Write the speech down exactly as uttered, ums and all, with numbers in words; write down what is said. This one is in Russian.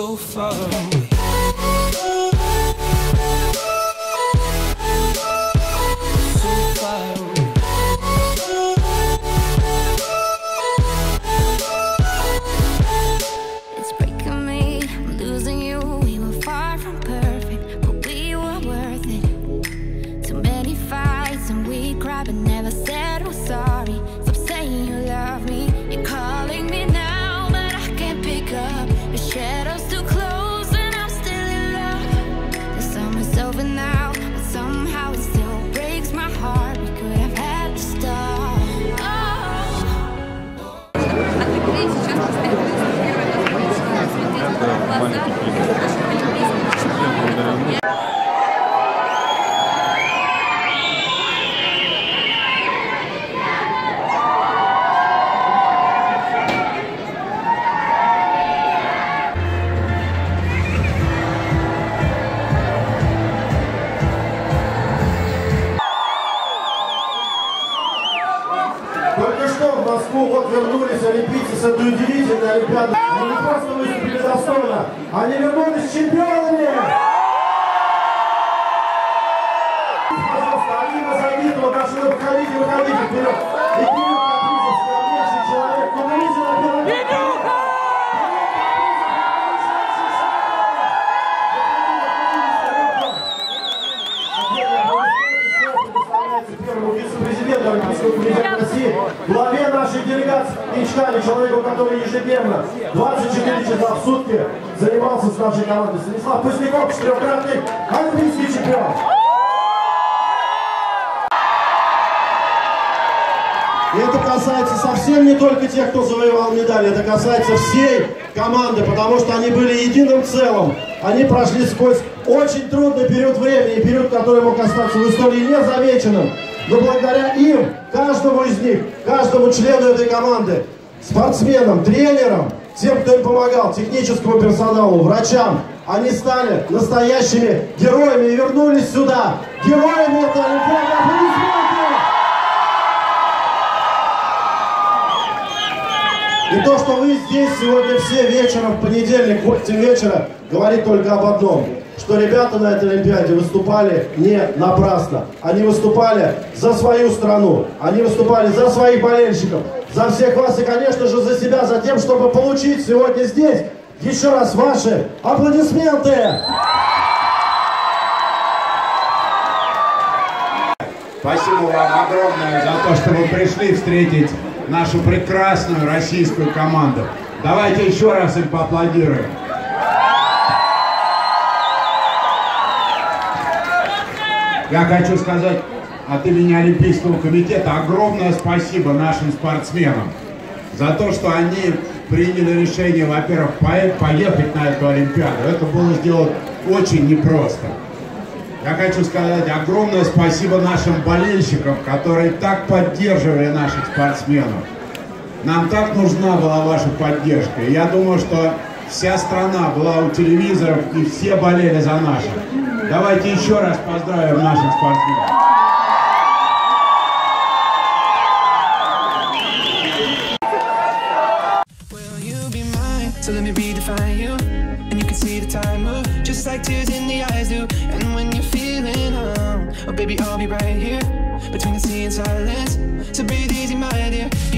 so far away. So far away. It's breaking me, I'm losing you. We were far from perfect, but we were worth it. Too many fights and we cried but never said we're sorry. Stop saying you love me, you're calling me now, but I can't pick up. The shadow's too close and I'm still in love. The summer's over now, but somehow it still breaks my heart. We could have had the start. Только что в Москву вот вернулись олимпийцы с этой удивительной олимпиады. Они не просто выступили достойно, они вернулись чемпионами! Пожалуйста, Алина Загитова, наши выходите, выходите вперед! И Кирилл Капризов, скромнейший человек, но мы видим на первом месте. Первому вице-президенту Олимпийского комитета России, главе нашей делегации Кинчкане, человеку, который ежедневно двадцать четыре часа в сутки занимался с нашей командой. Станислав Поздняков, четырехкратный олимпийский чемпион. И это касается совсем не только тех, кто завоевал медали, это касается всей команды, потому что они были единым целым. Они прошли сквозь очень трудный период времени, период, который мог остаться в истории незамеченным. Но благодаря им, каждому из них, каждому члену этой команды, спортсменам, тренерам, тем, кто им помогал, техническому персоналу, врачам, они стали настоящими героями и вернулись сюда. Героями этой олимпиады. Аплодисменты! И то, что вы здесь сегодня все вечером, в понедельник, в восемь вечера, говорит только об одном. Что ребята на этой олимпиаде выступали не напрасно. Они выступали за свою страну. Они выступали за своих болельщиков. За всех вас и, конечно же, за себя. За тем, чтобы получить сегодня здесь еще раз ваши аплодисменты. Спасибо вам огромное за то, что вы пришли встретить нашу прекрасную российскую команду. Давайте еще раз им поаплодируем. Я хочу сказать от имени Олимпийского комитета огромное спасибо нашим спортсменам за то, что они приняли решение, во-первых, поехать на эту олимпиаду. Это было сделать очень непросто. Я хочу сказать огромное спасибо нашим болельщикам, которые так поддерживали наших спортсменов. Нам так нужна была ваша поддержка. И я думаю, что вся страна была у телевизоров и все болели за наших. Давайте еще раз поздравим наших спортсменов. So let me redefine you, and you can see the time move, just like tears in the eyes do. And when you're feeling home, oh baby, I'll be right here, between the sea and silence. So breathe easy, my dear.